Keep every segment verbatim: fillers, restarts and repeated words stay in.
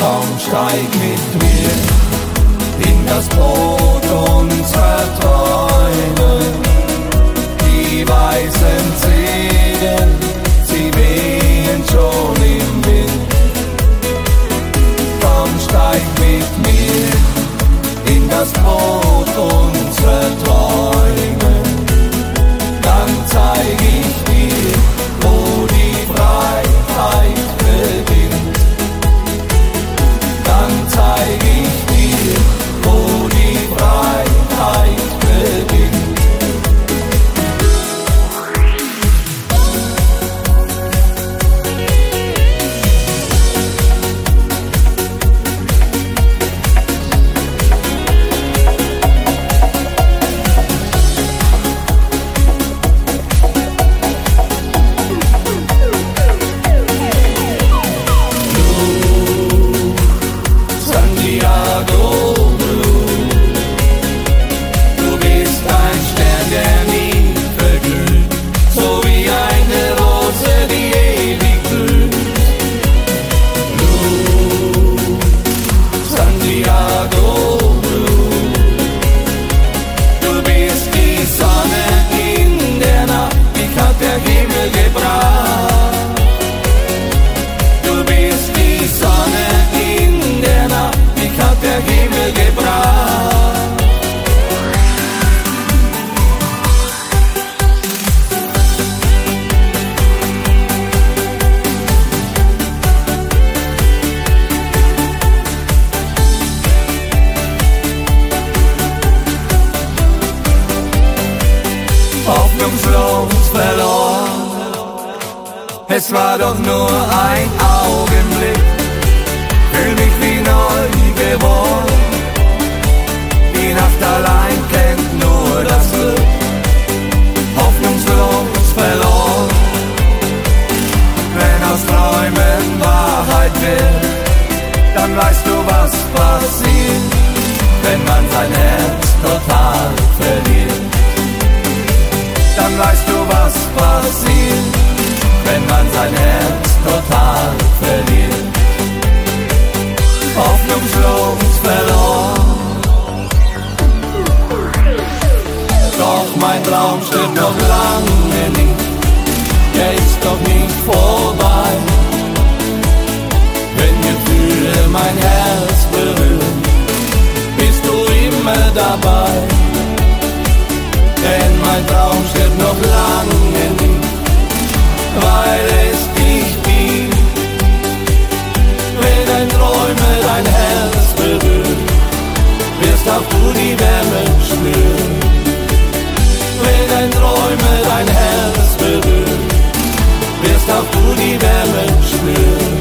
Komm, steig mit mir in das Boot unserer Träume. Die weißen Segel, sie wehen schon im Wind. Komm, steig mit mir in das Boot unserer Träume. Dann zeig ich dir, wo die Freiheit beginnt. Dann zeig ich dir, wo die Freiheit beginnt. Hoffnungslos verloren, es war doch nur ein Augenblick, fühl mich wie neu geboren. Die Nacht allein kennt nur das Glück, hoffnungslos verloren. Wenn aus Träumen Wahrheit wird, dann weißt du, was passiert, wenn man sein Herz total verliert. Dann weißt du, was passiert, wenn man sein Herz total verliert. Hoffnungslos verloren. Doch mein Traum stirbt noch lange nicht, er ist doch nicht vorbei. Wenn Gefühle mein Herz berühren, bist du immer dabei. Denn mein Traum stirbt noch lange nicht, weil es dich gibt. Wenn ein Träume dein Herz berührt, wirst auch du die Wärme spüren. Wenn ein Träume dein Herz berührt, wirst auch du die Wärme spüren.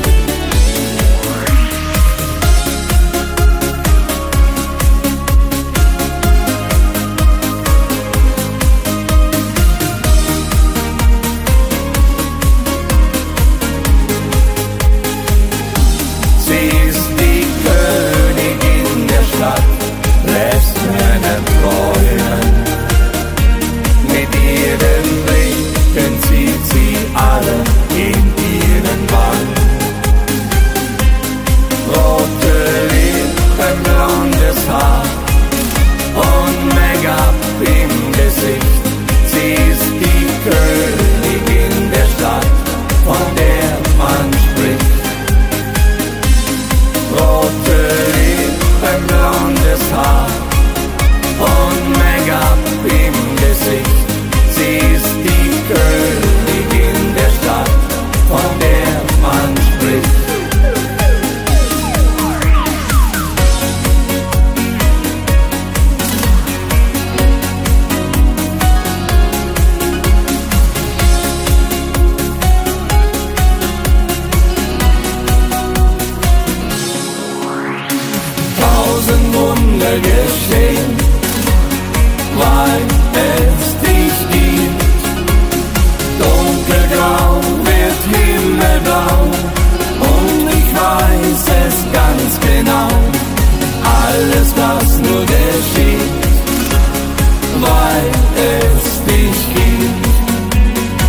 Geschehen, weil es dich gibt. Dunkelgrau wird himmelblau und ich weiß es ganz genau. Alles, was nur geschieht, weil es dich gibt.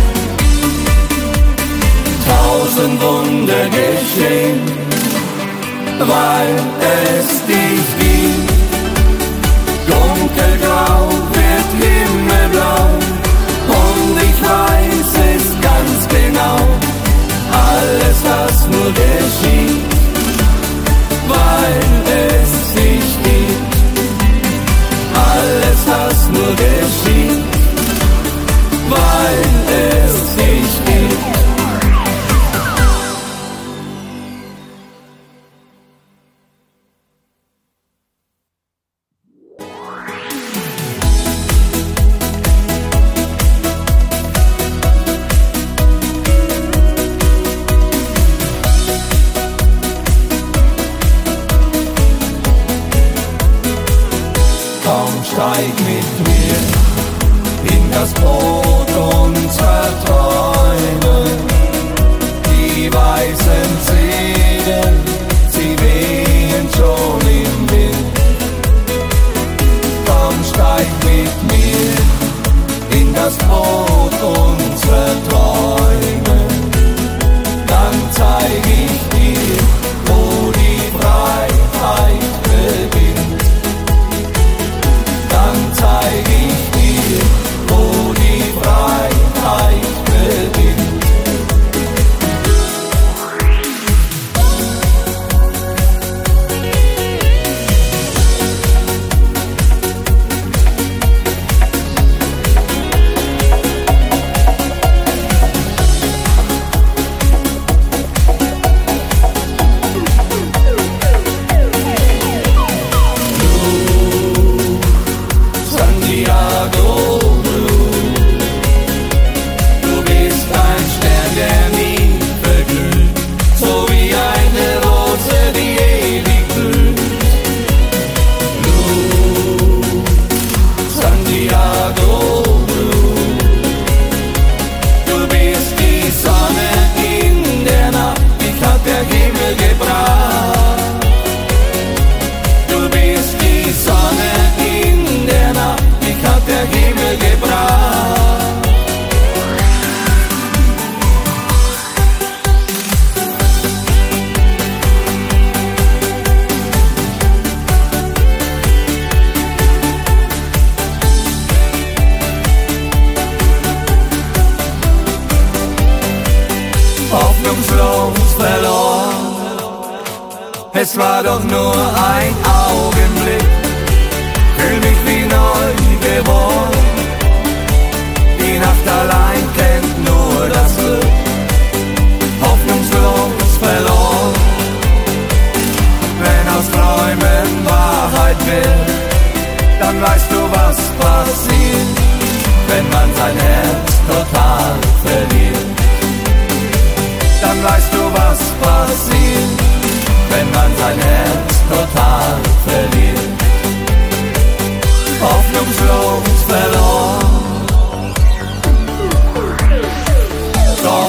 Tausend Wunder geschehen, weil es dich gibt. Dunkelgrau wird himmelblau und ich weiß es ganz genau. Alles, was nur geschieht, weil es dich gibt. Alles, was nur geschieht, weil es dich gibt. Steig mit mir in das Boot unserer Träume. Die weißen Segel, sie wehen schon im Wind. Komm, steig mit mir in das Boot unserer Träume. Dann zeig ich dir, wo die Freiheit beginnt. Dann zeig ich dir, wo die Freiheit beginnt. Hoffnungslos verloren, es war doch nur ein Augenblick, fühl mich wie neu geboren. Die Nacht allein kennt nur das Glück. Hoffnungslos verloren, wenn aus Träumen Wahrheit wird, dann weißt du, was passiert, wenn man sein Herz total verliert. Dann weißt du, was passiert, wenn man sein Herz total verliert. Hoffnungslos verloren. Doch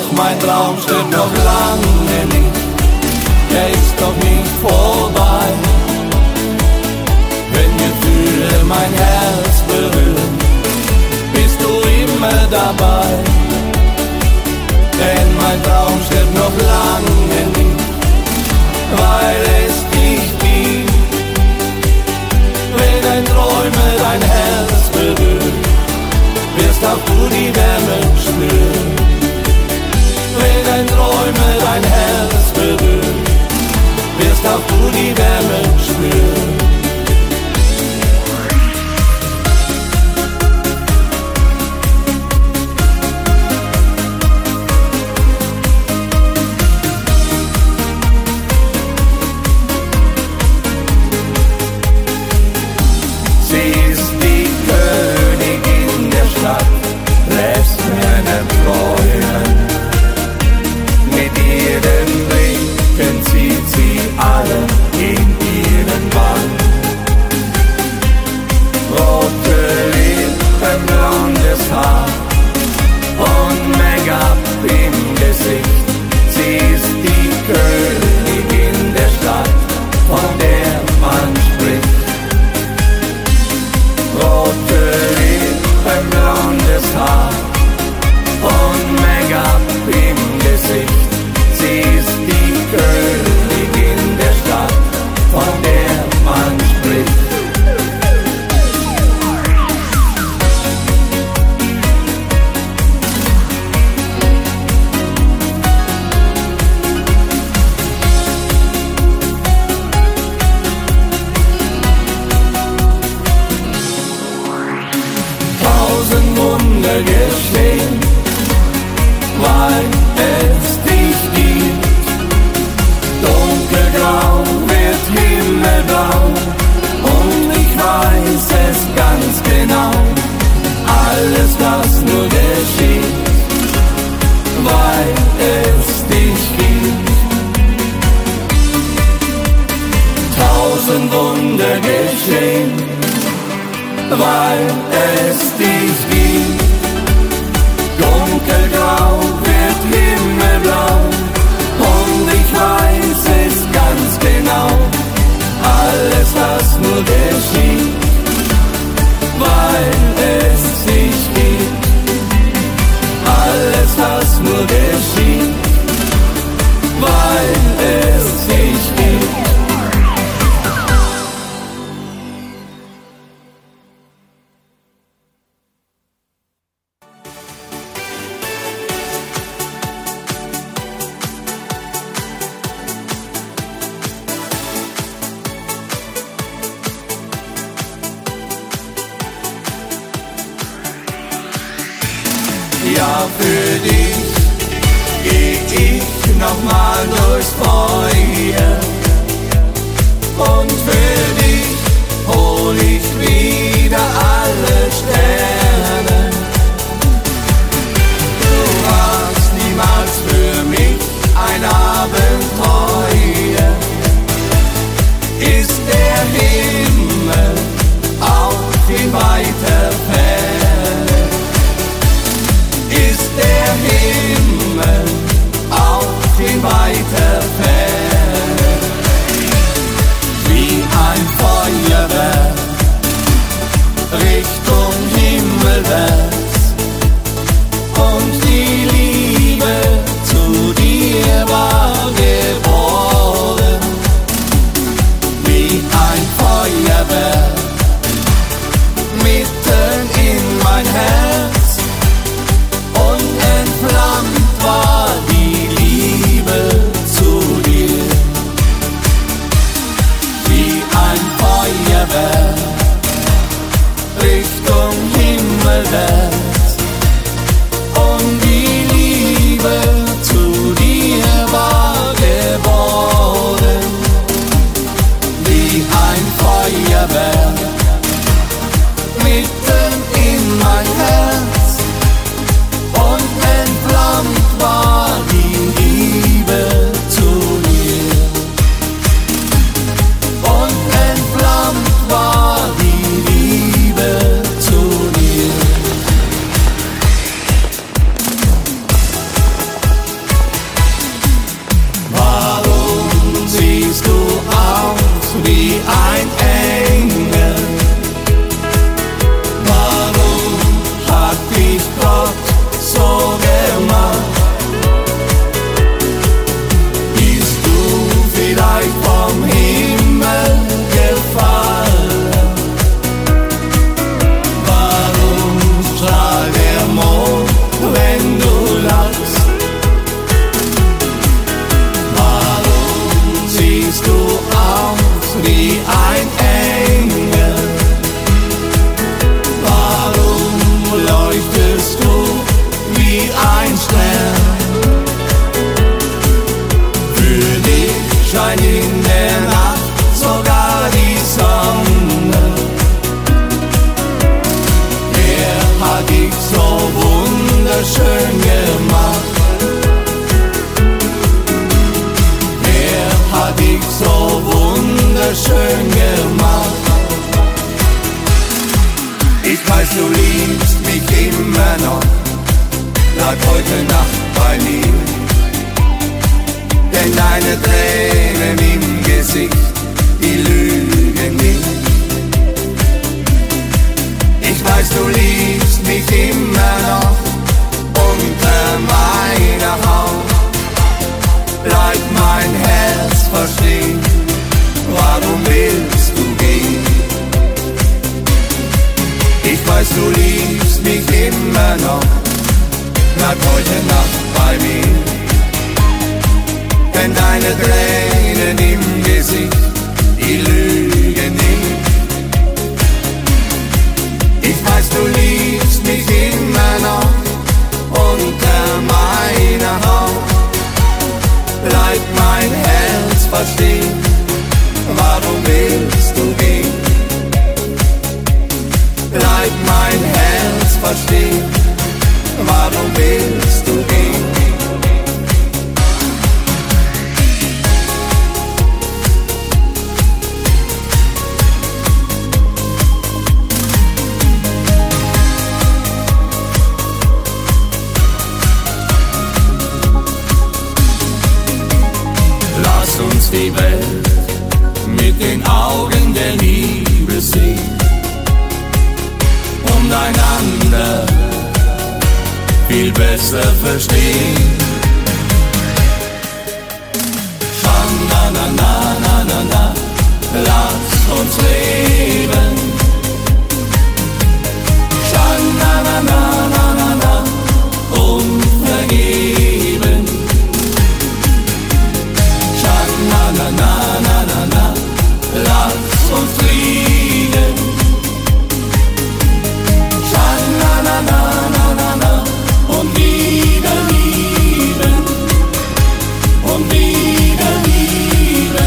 tausend Wunder geschehen, weil es dich gibt. Dunkelgrau wird himmelblau und ich weiß es ganz genau. Alles, was nur geschieht, weil es dich gibt. Alles, was nur geschieht, weil es dich gibt. Ja, für dich geh ich nochmal durchs Feuer und für dich hol ich wieder alle Sterne. Du warst niemals für mich ein Abenteuer. Ist der Himmel auch in weiter Ferne? Ist der Himmel auch in weiter Ferne? Wie ein Feuerwerk Richtung Himmelwärts und die Liebe zu dir war geboren. Wie ein Feuerwerk mitten in mein Herz. Unentflammt war die Liebe zu dir, wie ein Feuerwerk Richtung Himmelwärts und die Liebe zu dir war geboren, wie ein Feuerwerk mitten in mein Herz. Unentflammt war die Liebe zu dir. Unentflammt war die Liebe zu dir. Warum siehst du aus wie ein Engel? Warum hat dich Gott so gemacht? Bist du vielleicht vom Himmel gefallen? Warum strahlt der Mond, wenn du lachst? Warum siehst du aus wie ein Engel? Warum leuchtest du wie ein Stern? Für dich scheint in der Nacht sogar die Sonne. Er hat dich so wunderschön gemacht. Er hat dich so wunderschön gemacht. Ich weiß, du liebst mich immer noch. Bleib heute Nacht bei mir, denn deine Tränen im Gesicht, die lügen nicht. Ich weiß, du liebst mich immer noch unter meiner Haut. Bleib mein Herz verstehen, warum willst du gehen? Ich weiß, du liebst mich immer noch. Bleib heute Nacht bei mir, denn deine Tränen im Gesicht, die lügen nicht. Ich weiß, du liebst mich immer noch unter meiner Haut. Bleib mein Herz verstehen, warum willst du gehen? Bleib mein Herz verstehen, warum willst du gehen? die Welt mit den Augen der Liebe sehen und einander viel besser verstehen. Na na na na na na, lass uns leben. Scha na na na na na na, und vergeben. Scha na na na na na na, lass uns fliegen. Scha na na na na na na, und wieder lieben. Und wieder lieben.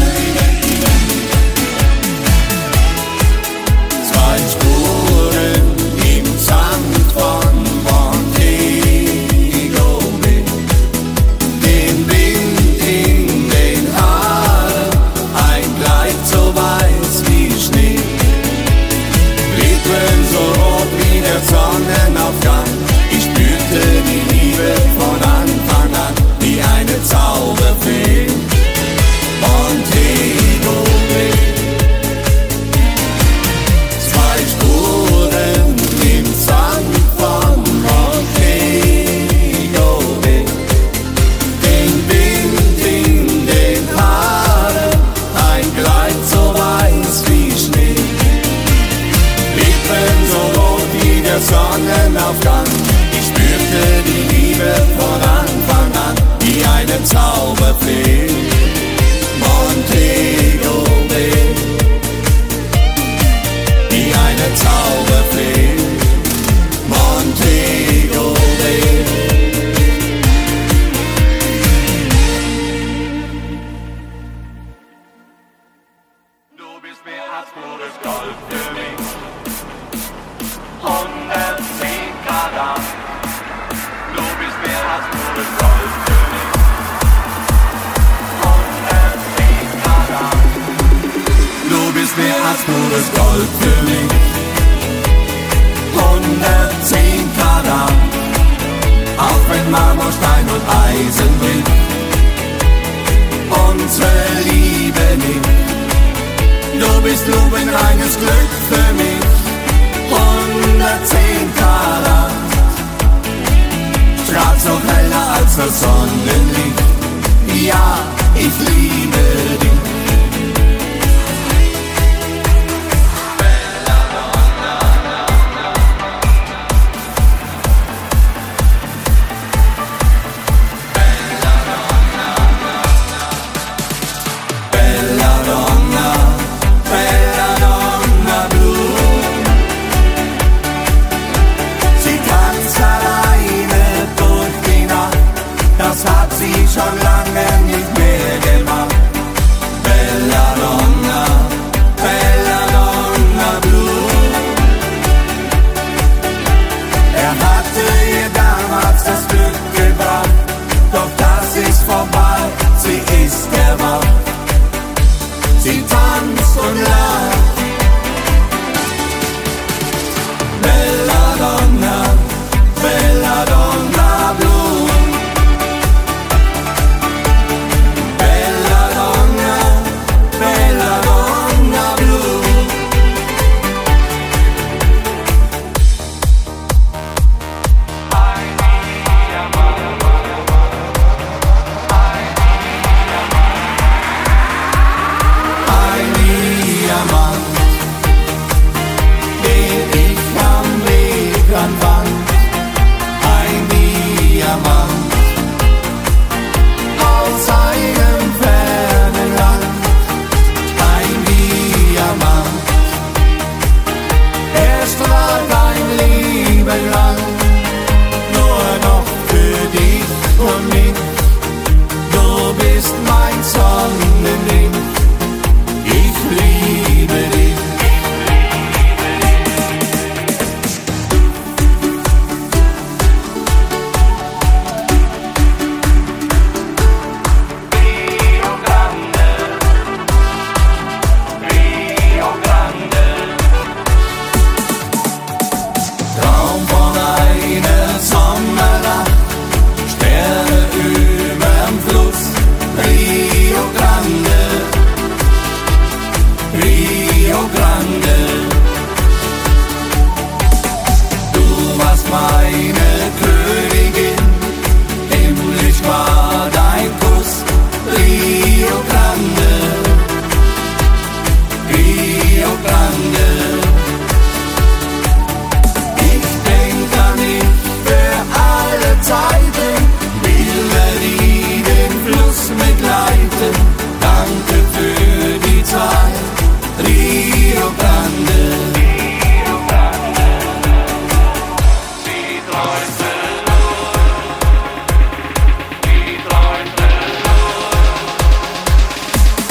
Zwei Spuren im Sand von Montego Bay, den Wind in den Haaren, ein Kleid so weiß wie Schnee, Lippen so rot wie der Sonnenaufgang. Ich spürte die Liebe von Anfang an wie eine Zauberfee. Montego Bay. Zwei Spuren im Sand von Montego Bay, den Wind in den Haaren, ein Kleid so weiß wie Schnee, Lippen so rot wie der Sonnenaufgang. Ich spürte die Liebe von Anfang an wie eine Zauberfee. Montego Bay, wie eine Zauberfee. Montego Bay. Du bist mehr als pures Gold für mich. hundertzehn Karat. Du bist mehr als pures Gold für mich. hundertzehn Karat. Du bist mehr als pures Gold für mich. hundertzehn Karat. Auch wenn Marmor, Stein und Eisen bricht, unsere Liebe nicht. Du bist lupenreines Glück für mich. hundertzehn Karat. Strahlt so heller als das Sonnenlicht. Ja, ich liebe dich. Belladonna, Belladonna Blue. Sie tanzt alleine durch die Nacht, das hat sie schon lange nicht mehr gemacht.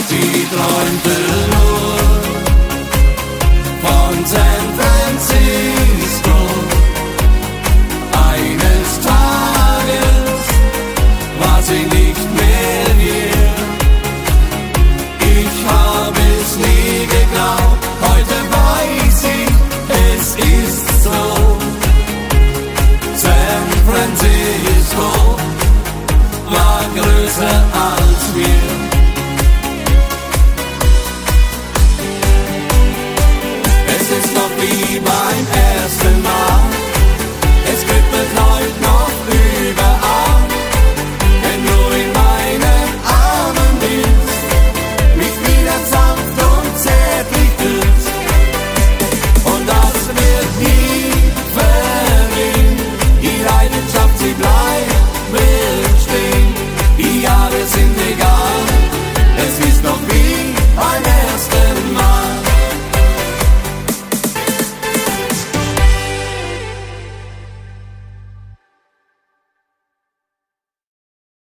die träumte nur von Sendung.